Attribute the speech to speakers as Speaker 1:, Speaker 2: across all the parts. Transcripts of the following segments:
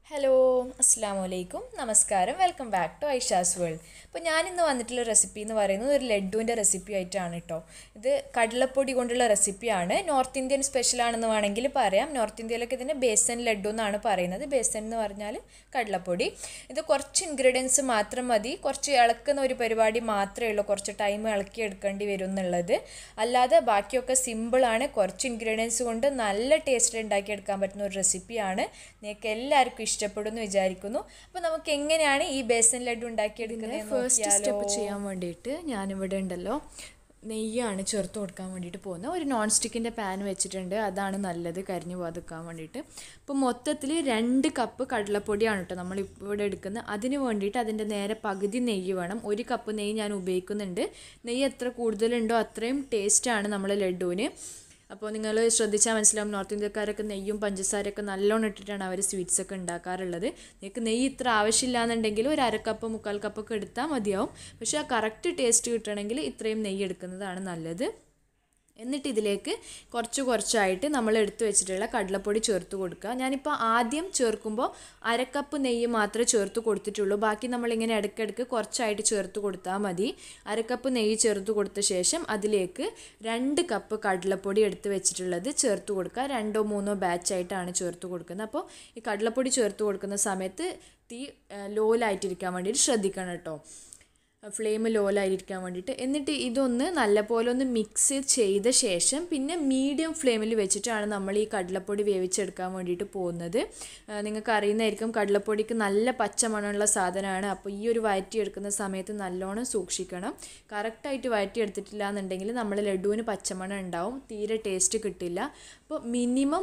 Speaker 1: Hello അസ്സാം വലൈക്കും നമസ്കാരം welcome back to Aisha's world. അപ്പോൾ ഞാനിന്ന് വന്നിട്ടുള്ള റെസിപ്പി എന്ന് പറയുന്നത് ഒരു ലഡുവിൻ്റെ റെസിപ്പി ആയിട്ടാണ് കേട്ടോ. ഇത് കടലപ്പൊടി കൊണ്ടുള്ള റെസിപ്പിയാണ്. നോർത്ത് ഇന്ത്യൻ സ്പെഷ്യലാണെന്ന് വേണമെങ്കിൽ പറയാം. നോർത്ത് ഇന്ത്യയിലൊക്കെ ഇതിന് ബേസൻ ലഡു എന്നാണ് പറയുന്നത്. ബേസൻ എന്ന് പറഞ്ഞാൽ കടലപ്പൊടി. ഇത് കുറച്ച് ഇൻഗ്രീഡിയൻസ് മാത്രം മതി, കുറച്ച് ഇളക്കുന്ന ഒരു പരിപാടി മാത്രമേ ഉള്ളൂ, കുറച്ച് ടൈം ഇളക്കി എടുക്കേണ്ടി വരും എന്നുള്ളത്. അല്ലാതെ ബാക്കിയൊക്കെ സിമ്പിളാണ്. കുറച്ച് ഇൻഗ്രീഡിയൻസ് കൊണ്ട് നല്ല ടേസ്റ്റിൽ ഉണ്ടാക്കിയെടുക്കാൻ പറ്റുന്ന ഒരു റെസിപ്പിയാണ്. നിങ്ങൾക്ക് എല്ലാവർക്കും ഇഷ്ടപ്പെടുമെന്ന് വിചാരിക്കുന്നു. അപ്പോൾ നമുക്ക് എങ്ങനെയാണ് ഈ ബേസൻ ലഡു ഉണ്ടാക്കിയെടുക്കുന്നത്?
Speaker 2: ഫസ്റ്റ് സ്റ്റെപ്പ് ചെയ്യാൻ വേണ്ടിയിട്ട് ഞാനിവിടെ ഉണ്ടല്ലോ നെയ്യാണ് ചേർത്ത് കൊടുക്കാൻ വേണ്ടിയിട്ട് പോകുന്നത്. ഒരു നോൺ സ്റ്റിക്കിൻ്റെ പാൻ വെച്ചിട്ടുണ്ട്, അതാണ് നല്ലത് കരിഞ്ഞു പോകാതിരിക്കാൻ വേണ്ടിയിട്ട്. അപ്പോൾ മൊത്തത്തിൽ 2 കപ്പ് കടലപ്പൊടിയാണ് കേട്ടോ നമ്മൾ ഇവിടെ എടുക്കുന്നത്. അതിന് വേണ്ടിയിട്ട് അതിൻ്റെ നേരെ പകുതി നെയ്യ് വേണം. 1 കപ്പ് നെയ്യ് ഞാൻ ഉപയോഗിക്കുന്നുണ്ട്. നെയ്യ് എത്ര കൂടുതലുണ്ടോ അത്രയും ടേസ്റ്റാണ് നമ്മൾ ലഡുവിന്. അപ്പോൾ നിങ്ങൾ ശ്രദ്ധിച്ചാൽ മനസ്സിലാവും, നോർത്ത് ഇന്ത്യക്കാരൊക്കെ നെയ്യും പഞ്ചസാരയൊക്കെ നല്ലോണം ഇട്ടിട്ടാണ് അവർ സ്വീറ്റ്സൊക്കെ ഉണ്ടാക്കാറുള്ളത്. നിങ്ങൾക്ക് നെയ്യ് ഇത്ര ആവശ്യമില്ല എന്നുണ്ടെങ്കിൽ ഒരു 1/2 കപ്പ് 1/4 കപ്പൊക്കെ എടുത്താൽ മതിയാവും. പക്ഷേ ആ കറക്റ്റ് ടേസ്റ്റ് കിട്ടണമെങ്കിൽ ഇത്രയും നെയ്യ് എടുക്കുന്നതാണ് നല്ലത്. എന്നിട്ട് ഇതിലേക്ക് കുറച്ചായിട്ട് നമ്മൾ എടുത്തു വെച്ചിട്ടുള്ള കടലപ്പൊടി ചേർത്ത് കൊടുക്കുക. ഞാനിപ്പോൾ ആദ്യം ചേർക്കുമ്പോൾ 1/2 കപ്പ് നെയ്യ് മാത്രമേ ചേർത്ത് കൊടുത്തിട്ടുള്ളൂ. ബാക്കി നമ്മളിങ്ങനെ ഇടയ്ക്കിടയ്ക്ക് കുറച്ചായിട്ട് ചേർത്ത് കൊടുത്താൽ മതി. 1/2 കപ്പ് നെയ്യ് ചേർത്ത് കൊടുത്ത ശേഷം അതിലേക്ക് 2 കപ്പ് കടലപ്പൊടി എടുത്ത് വെച്ചിട്ടുള്ളത് ചേർത്ത് കൊടുക്കുക. 2 or 3 ബാച്ചായിട്ടാണ് ചേർത്ത് കൊടുക്കുന്നത്. അപ്പോൾ ഈ കടലപ്പൊടി ചേർത്ത് കൊടുക്കുന്ന സമയത്ത് തീ ലോയിലായിട്ടിരിക്കാൻ വേണ്ടിയിട്ട് ശ്രദ്ധിക്കണം കേട്ടോ, ഫ്ലെയിം ലോയിലായിരിക്കാൻ വേണ്ടിയിട്ട്. എന്നിട്ട് ഇതൊന്ന് നല്ലപോലെ ഒന്ന് മിക്സ് ചെയ്ത ശേഷം പിന്നെ മീഡിയം ഫ്ലെയിമിൽ വെച്ചിട്ടാണ് നമ്മൾ ഈ കടലപ്പൊടി വേവിച്ചെടുക്കാൻ വേണ്ടിയിട്ട് പോകുന്നത്. നിങ്ങൾക്ക് അറിയുന്നതായിരിക്കും, കടലപ്പൊടിക്ക് നല്ല പച്ചമണമുള്ള സാധനമാണ്. അപ്പോൾ ഈ ഒരു വഴറ്റിയെടുക്കുന്ന സമയത്ത് നല്ലോണം സൂക്ഷിക്കണം. കറക്റ്റായിട്ട് വഴറ്റിയെടുത്തിട്ടില്ല എന്നുണ്ടെങ്കിൽ നമ്മൾ ലഡുവിന് പച്ചമണം ഉണ്ടാവും, തീരെ ടേസ്റ്റ് കിട്ടില്ല. അപ്പോൾ മിനിമം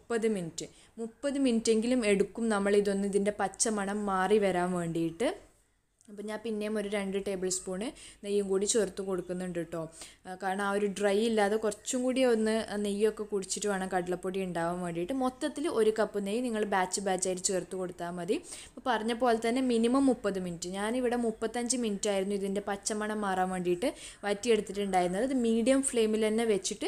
Speaker 2: 30 മിനിറ്റെങ്കിലും എടുക്കും നമ്മളിതൊന്ന് ഇതിൻ്റെ പച്ചമണം മാറി വരാൻ വേണ്ടിയിട്ട്. അപ്പോൾ ഞാൻ പിന്നെയും ഒരു 2 ടേബിൾ സ്പൂണ് നെയ്യും കൂടി ചേർത്ത് കൊടുക്കുന്നുണ്ട് കേട്ടോ. കാരണം ആ ഒരു ഡ്രൈ ഇല്ലാതെ കുറച്ചും കൂടി ഒന്ന് നെയ്യൊക്കെ കുടിച്ചിട്ട് വേണം കടലപ്പൊടി ഉണ്ടാവാൻ വേണ്ടിയിട്ട്. മൊത്തത്തിൽ 1 കപ്പ് നെയ്യ് നിങ്ങൾ ബാച്ചായിട്ട് ചേർത്ത് കൊടുത്താൽ മതി. അപ്പോൾ പറഞ്ഞ പോലെ തന്നെ മിനിമം 30 മിനിറ്റ്. ഞാനിവിടെ 35 മിനിറ്റ് ആയിരുന്നു ഇതിൻ്റെ പച്ചമണം മാറാൻ വേണ്ടിയിട്ട് വഴറ്റിയെടുത്തിട്ടുണ്ടായിരുന്നത്. ഇത് മീഡിയം ഫ്ലെയിമിൽ തന്നെ വെച്ചിട്ട്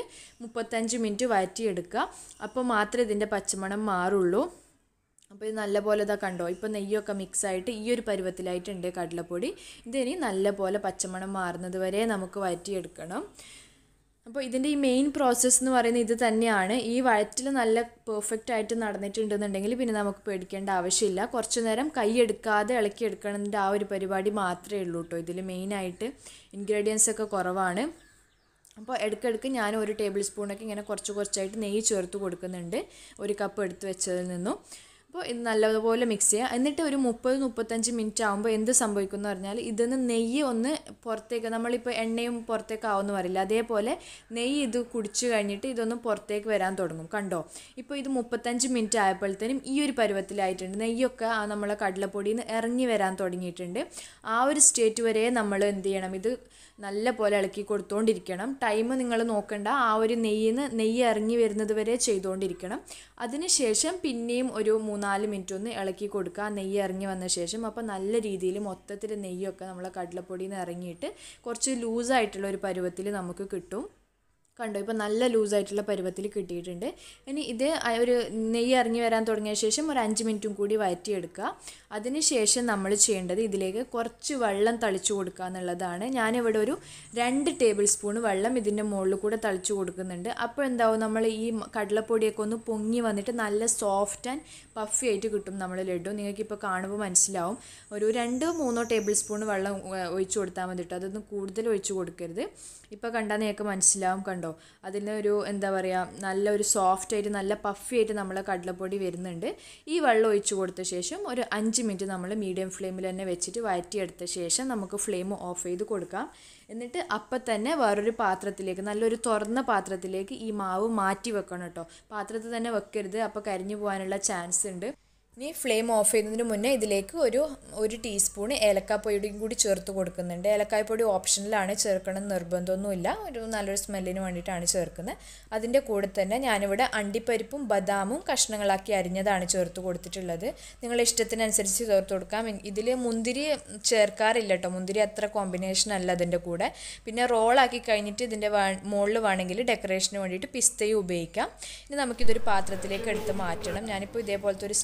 Speaker 2: 35 മിനിറ്റ് വഴറ്റിയെടുക്കുക. അപ്പോൾ മാത്രമേ ഇതിൻ്റെ പച്ചമണം മാറുള്ളൂ. അപ്പോൾ ഇത് നല്ലപോലെ ഇതാ കണ്ടോ, ഇപ്പോൾ നെയ്യൊക്കെ മിക്സായിട്ട് ഈ ഒരു പരുവത്തിലായിട്ടുണ്ട് കടലപ്പൊടി. ഇതിനി നല്ലപോലെ പച്ചമണം മാറുന്നത് വരെ നമുക്ക് വഴറ്റിയെടുക്കണം. അപ്പോൾ ഇതിൻ്റെ ഈ മെയിൻ പ്രോസസ്സ് എന്ന് പറയുന്നത് ഇത് തന്നെയാണ്. ഈ വഴറ്റിൽ നല്ല പെർഫെക്റ്റ് ആയിട്ട് നടന്നിട്ടുണ്ടെന്നുണ്ടെങ്കിൽ പിന്നെ നമുക്ക് പേടിക്കേണ്ട ആവശ്യമില്ല. കുറച്ച് നേരം കൈ എടുക്കാതെ ഇളക്കിയെടുക്കണതിൻ്റെ ആ ഒരു പരിപാടി മാത്രമേ ഉള്ളൂ കേട്ടോ. ഇതിൽ മെയിനായിട്ട് ഇൻഗ്രീഡിയൻസ് ഒക്കെ കുറവാണ്. അപ്പോൾ ഇടയ്ക്കിടയ്ക്ക് ഞാൻ 1 ടേബിൾ സ്പൂണൊക്കെ ഇങ്ങനെ കുറച്ചായിട്ട് നെയ്യ് ചേർത്ത് കൊടുക്കുന്നുണ്ട് 1 കപ്പ് എടുത്ത് വെച്ചതിൽ നിന്നും. അപ്പോൾ ഇത് നല്ലതുപോലെ മിക്സ് ചെയ്യുക. എന്നിട്ട് ഒരു 30-35 മിനിറ്റ് ആകുമ്പോൾ എന്ത് സംഭവിക്കും എന്ന് പറഞ്ഞാൽ ഇതിന്ന് നെയ്യ് ഒന്ന് പുറത്തേക്ക്, നമ്മളിപ്പോൾ എണ്ണയും പുറത്തേക്ക് ആവുമെന്ന് പറയില്ല, അതേപോലെ നെയ്യ് ഇത് കുടിച്ച് കഴിഞ്ഞിട്ട് ഇതൊന്ന് പുറത്തേക്ക് വരാൻ തുടങ്ങും. കണ്ടോ, ഇപ്പോൾ ഇത് 35 മിനിറ്റ് ആയപ്പോഴത്തേനും ഈ ഒരു പരുവത്തിലായിട്ടുണ്ട്. നെയ്യൊക്കെ നമ്മളെ കടലപ്പൊടിയിൽ നിന്ന് ഇറങ്ങി വരാൻ തുടങ്ങിയിട്ടുണ്ട്. ആ ഒരു സ്റ്റേറ്റ് വരെ നമ്മൾ എന്ത് ചെയ്യണം, ഇത് നല്ല പോലെ ഇളക്കി കൊടുത്തുകൊണ്ടിരിക്കണം. ടൈം നിങ്ങൾ നോക്കണ്ട, ആ ഒരു നെയ്യ് ഇറങ്ങി വരുന്നത് വരെ ചെയ്തുകൊണ്ടിരിക്കണം. അതിനുശേഷം പിന്നെയും ഒരു 3-4 മിനിറ്റ് ഒന്ന് ഇളക്കി കൊടുക്കുക നെയ്യ് ഇറങ്ങി വന്ന ശേഷം. അപ്പോൾ നല്ല രീതിയിൽ മൊത്തത്തിൽ നെയ്യൊക്കെ നമ്മളെ കടലപ്പൊടിയിൽ നിന്ന് ഇറങ്ങിയിട്ട് കുറച്ച് ലൂസായിട്ടുള്ള ഒരു പരുവത്തിൽ നമുക്ക് കിട്ടും. കണ്ടോ, ഇപ്പോൾ നല്ല ലൂസായിട്ടുള്ള പരുവത്തിൽ കിട്ടിയിട്ടുണ്ട്. ഇനി ഇത് ഒരു നെയ്യ് ഇറങ്ങി വരാൻ തുടങ്ങിയ ശേഷം ഒരു 5 മിനിറ്റും കൂടി വഴറ്റിയെടുക്കുക. അതിനുശേഷം നമ്മൾ ചെയ്യേണ്ടത് ഇതിലേക്ക് കുറച്ച് വെള്ളം തളിച്ചു കൊടുക്കുക എന്നുള്ളതാണ്. ഞാനിവിടെ ഒരു 2 ടേബിൾ സ്പൂൺ വെള്ളം ഇതിൻ്റെ മുകളിൽ കൂടെ തളിച്ചു കൊടുക്കുന്നുണ്ട്. അപ്പോൾ എന്താവും, നമ്മൾ ഈ കടലപ്പൊടിയൊക്കെ ഒന്ന് പൊങ്ങി വന്നിട്ട് നല്ല സോഫ്റ്റ് ആൻഡ് പഫി ആയിട്ട് കിട്ടും നമ്മൾ ലഡു. നിങ്ങൾക്കിപ്പോൾ കാണുമ്പോൾ മനസ്സിലാവും. ഒരു 2-3 ടേബിൾ സ്പൂൺ വെള്ളം ഒഴിച്ചു കൊടുത്താൽ മതി കേട്ടോ, അതൊന്നും കൂടുതൽ ഒഴിച്ചു കൊടുക്കരുത്. ഇപ്പോൾ കണ്ടാൽ നിങ്ങൾക്ക് മനസ്സിലാവും. കണ്ടോ, അതിനൊരു എന്താ പറയുക, നല്ലൊരു സോഫ്റ്റായിട്ട് നല്ല പഫി ആയിട്ട് നമ്മളെ കടലപ്പൊടി വരുന്നുണ്ട്. ഈ വെള്ളം ഒഴിച്ചു കൊടുത്ത ശേഷം ഒരു 5 മിനിറ്റ് നമ്മൾ മീഡിയം ഫ്ലെയിമിൽ തന്നെ വെച്ചിട്ട് വഴറ്റിയെടുത്ത ശേഷം നമുക്ക് ഫ്ലെയിം ഓഫ് ചെയ്ത് കൊടുക്കാം. എന്നിട്ട് അപ്പം തന്നെ വേറൊരു പാത്രത്തിലേക്ക്, നല്ലൊരു തുറന്ന പാത്രത്തിലേക്ക് ഈ മാവ് മാറ്റി വെക്കണം കേട്ടോ. പാത്രത്തിൽ തന്നെ വെക്കരുത്, അപ്പോൾ കരിഞ്ഞു പോകാനുള്ള ചാൻസ് ഉണ്ട്. ഇനി ഫ്ലെയിം ഓഫ് ചെയ്യുന്നതിന് മുന്നേ ഇതിലേക്ക് ഒരു ടീസ്പൂൺ ഏലക്കാപ്പൊടിയും കൂടി ചേർത്ത് കൊടുക്കുന്നുണ്ട്. ഏലക്കായ്പ്പൊടി ഓപ്ഷനിലാണ്, ചേർക്കണം നിർബന്ധമൊന്നുമില്ല, ഒരു നല്ലൊരു സ്മെല്ലിന് വേണ്ടിയിട്ടാണ് ചേർക്കുന്നത്. അതിൻ്റെ കൂടെ തന്നെ ഞാനിവിടെ അണ്ടിപ്പരിപ്പും ബദാമും കഷ്ണങ്ങളാക്കി അരിഞ്ഞതാണ് ചേർത്ത് കൊടുത്തിട്ടുള്ളത്. നിങ്ങളുടെ ഇഷ്ടത്തിനനുസരിച്ച് ചേർത്ത് കൊടുക്കാം. ഇതിൽ മുന്തിരി ചേർക്കാറില്ല കേട്ടോ, മുന്തിരി അത്ര കോമ്പിനേഷൻ അല്ല അതിൻ്റെ കൂടെ. പിന്നെ റോളാക്കി കഴിഞ്ഞിട്ട് ഇതിൻ്റെ മുകളിൽ വേണമെങ്കിൽ ഡെക്കറേഷന് വേണ്ടിയിട്ട് പിസ്തയും ഉപയോഗിക്കാം. ഇനി നമുക്കിതൊരു പാത്രത്തിലേക്ക് എടുത്ത് മാറ്റണം. ഞാനിപ്പോൾ ഇതേപോലത്തെ ഒരു സ്റ്റീലിൻ്റെ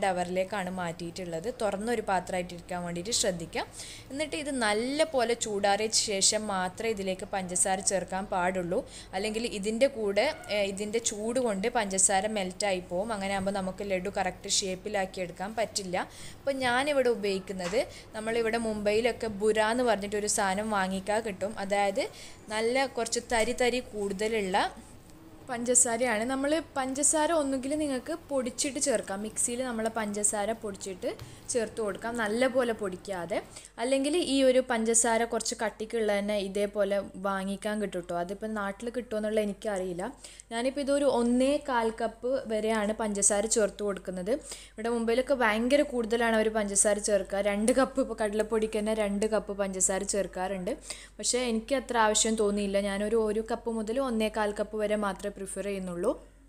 Speaker 1: ഡവറിലേക്കാണ് മാറ്റിയിട്ടുള്ളത്. തുറന്നൊരു പാത്രമായിട്ട് ഇരിക്കാൻ വേണ്ടിയിട്ട് ശ്രദ്ധിക്കാം. എന്നിട്ട് ഇത് നല്ല പോലെ ചൂടാറിയ ശേഷം മാത്രമേ ഇതിലേക്ക് പഞ്ചസാര ചേർക്കാൻ പാടുള്ളൂ. അല്ലെങ്കിൽ ഇതിൻ്റെ കൂടെ ഇതിൻ്റെ ചൂട് കൊണ്ട് പഞ്ചസാര മെൽറ്റായി പോകും. അങ്ങനെ ആകുമ്പോൾ നമുക്ക് ലഡു കറക്റ്റ് ഷേപ്പിലാക്കി എടുക്കാൻ പറ്റില്ല. അപ്പോൾ ഞാനിവിടെ ഉപയോഗിക്കുന്നത്, നമ്മളിവിടെ മുംബൈയിലൊക്കെ ബുര എന്ന് പറഞ്ഞിട്ടൊരു സാധനം വാങ്ങിക്കാൻ കിട്ടും. അതായത് നല്ല കുറച്ച് തരി കൂടുതലുള്ള പഞ്ചസാരയാണ്. നമ്മൾ പഞ്ചസാര ഒന്നുകിൽ നിങ്ങൾക്ക് പൊടിച്ചിട്ട് ചേർക്കാം, മിക്സിയിൽ നമ്മൾ പഞ്ചസാര പൊടിച്ചിട്ട് ചേർത്ത് കൊടുക്കാം, നല്ലപോലെ പൊടിക്കാതെ. അല്ലെങ്കിൽ ഈ ഒരു പഞ്ചസാര കുറച്ച് കട്ടിക്കുള്ള തന്നെ ഇതേപോലെ വാങ്ങിക്കാൻ കിട്ടും കേട്ടോ. അതിപ്പോൾ നാട്ടിൽ കിട്ടുമെന്നുള്ള എനിക്കറിയില്ല. ഞാനിപ്പോൾ ഇതൊരു 1.25 കപ്പ് വരെയാണ് പഞ്ചസാര ചേർത്ത് കൊടുക്കുന്നത്. ഇവിടെ മുംബൈയിലൊക്കെ ഭയങ്കര കൂടുതലാണ് അവർ പഞ്ചസാര ചേർക്കുക. 2 കപ്പ് ഇപ്പോൾ കടലപ്പൊടിക്ക് തന്നെ 2 കപ്പ് പഞ്ചസാര ചേർക്കാറുണ്ട്. പക്ഷേ എനിക്ക് അത്ര ആവശ്യം തോന്നിയില്ല. ഞാനൊരു 1 കപ്പ് മുതൽ 1.25 കപ്പ് വരെ മാത്രമേ പ്രിഫർ ചെയ്യുന്നുള്ളൂ.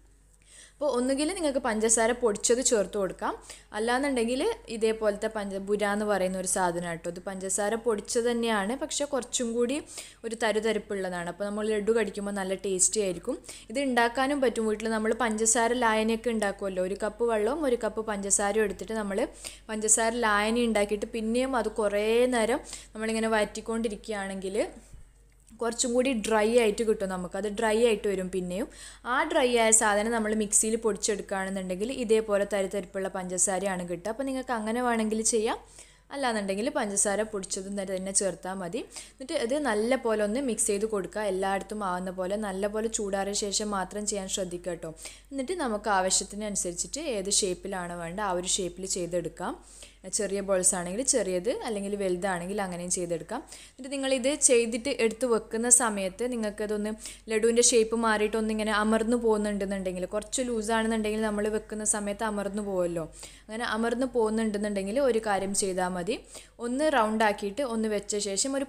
Speaker 1: അപ്പോൾ ഒന്നുകിൽ നിങ്ങൾക്ക് പഞ്ചസാര പൊടിച്ചത് ചേർത്ത് കൊടുക്കാം, അല്ലാന്നുണ്ടെങ്കിൽ ഇതേപോലത്തെ ബുര എന്ന് പറയുന്ന ഒരു സാധനം കേട്ടോ. ഇത് പഞ്ചസാര പൊടിച്ചത് തന്നെയാണ്, പക്ഷേ കുറച്ചും കൂടി ഒരു തരുതരിപ്പുള്ളതാണ്. അപ്പോൾ നമ്മൾ ലഡു കടിക്കുമ്പോൾ നല്ല ടേസ്റ്റി ആയിരിക്കും. ഇത് ഉണ്ടാക്കാനും പറ്റും വീട്ടിൽ. നമ്മൾ പഞ്ചസാര ലായനിയൊക്കെ ഉണ്ടാക്കുമല്ലോ, 1 കപ്പ് വെള്ളവും 1 കപ്പ് പഞ്ചസാരയും എടുത്തിട്ട് നമ്മൾ പഞ്ചസാര ലായനി ഉണ്ടാക്കിയിട്ട് പിന്നെയും അത് കുറേ നേരം നമ്മളിങ്ങനെ വഴറ്റിക്കൊണ്ടിരിക്കുകയാണെങ്കിൽ കുറച്ചും കൂടി ഡ്രൈ ആയിട്ട് കിട്ടും നമുക്ക്. അത് ഡ്രൈ ആയിട്ട് വരും പിന്നെയും. ആ ഡ്രൈ ആയ സാധനം നമ്മൾ മിക്സിയിൽ പൊടിച്ചെടുക്കുകയാണെന്നുണ്ടെങ്കിൽ ഇതേപോലെ തരിപ്പുള്ള പഞ്ചസാരയാണ് കിട്ടുക. അപ്പോൾ നിങ്ങൾക്ക് അങ്ങനെ വേണമെങ്കിൽ ചെയ്യാം, അല്ലാന്നുണ്ടെങ്കിൽ പഞ്ചസാര പൊടിച്ചതും തന്നെ ചേർത്താൽ മതി. എന്നിട്ട് ഇത് നല്ല പോലെ ഒന്ന് മിക്സ് ചെയ്ത് കൊടുക്കുക, എല്ലായിടത്തും ആവുന്ന പോലെ. നല്ല പോലെ ചൂടാറിയ ശേഷം മാത്രം ചെയ്യാൻ ശ്രദ്ധിക്കുക കേട്ടോ. എന്നിട്ട് നമുക്ക് ആവശ്യത്തിനനുസരിച്ചിട്ട് ഏത് ഷേപ്പിലാണ് വേണ്ട ആ ഒരു ഷേപ്പിൽ ചെയ്തെടുക്കാം. ചെറിയ ബോൾസ് ആണെങ്കിൽ ചെറിയത്, അല്ലെങ്കിൽ വലുതാണെങ്കിൽ അങ്ങനെയും ചെയ്തെടുക്കാം. എന്നിട്ട് നിങ്ങളിത് ചെയ്തിട്ട് എടുത്ത് വെക്കുന്ന സമയത്ത് നിങ്ങൾക്കതൊന്ന് ലഡുവിൻ്റെ ഷേപ്പ് മാറിയിട്ട് ഒന്നിങ്ങനെ അമർന്നു പോകുന്നുണ്ടെന്നുണ്ടെങ്കിൽ, കുറച്ച് ലൂസാണെന്നുണ്ടെങ്കിൽ നമ്മൾ വെക്കുന്ന സമയത്ത് അമർന്നു പോകുമല്ലോ, അങ്ങനെ അമർന്നു പോകുന്നുണ്ടെന്നുണ്ടെങ്കിൽ ഒരു കാര്യം ചെയ്താൽ മതി. ഒന്ന് റൗണ്ടാക്കിയിട്ട് ഒന്ന് വെച്ച ശേഷം ഒരു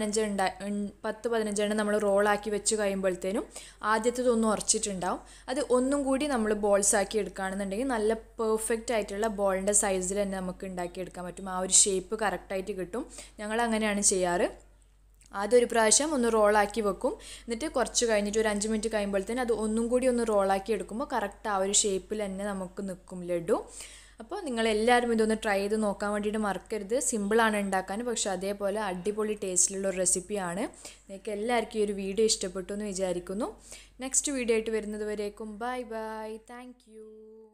Speaker 1: 10-15 നമ്മൾ റോളാക്കി വെച്ച് കഴിയുമ്പോഴത്തേനും ആദ്യത്തേതൊന്നും ഉറച്ചിട്ടുണ്ടാവും. അത് ഒന്നും കൂടി നമ്മൾ ബോൾസ് ആക്കി എടുക്കുകയാണെന്നുണ്ടെങ്കിൽ നല്ല പെർഫെക്റ്റ് ആയിട്ടുള്ള ബോളിൻ്റെ സൈസിൽ തന്നെ നമുക്ക് ഉണ്ടാക്കിയെടുക്കാൻ പറ്റും. ആ ഒരു ഷേപ്പ് കറക്റ്റായിട്ട് കിട്ടും. ഞങ്ങൾ അങ്ങനെയാണ് ചെയ്യാറ്. ആദ്യം ഒരു പ്രാവശ്യം ഒന്ന് റോളാക്കി വെക്കും, എന്നിട്ട് കുറച്ച് കഴിഞ്ഞിട്ട് ഒരു 5 മിനിറ്റ് കഴിയുമ്പോഴത്തേനും അത് ഒന്നും കൂടി ഒന്ന് റോളാക്കി എടുക്കുമ്പോൾ കറക്റ്റ് ആ ഒരു ഷേപ്പിൽ തന്നെ നമുക്ക് നിൽക്കും ലഡു. അപ്പോൾ നിങ്ങളെല്ലാവരും ഇതൊന്ന് ട്രൈ ചെയ്ത് നോക്കാൻ വേണ്ടിയിട്ട് മറക്കരുത്. സിമ്പിളാണ് ഉണ്ടാക്കാൻ, പക്ഷേ അതേപോലെ അടിപൊളി ടേസ്റ്റിലുള്ള ഒരു റെസിപ്പിയാണ്. നിങ്ങൾക്ക് എല്ലാവർക്കും ഈ ഒരു വീഡിയോ ഇഷ്ടപ്പെട്ടു എന്ന് വിചാരിക്കുന്നു. നെക്സ്റ്റ് വീഡിയോ ആയിട്ട് വരുന്നത് വരേക്കും ബൈ ബൈ. Thank you.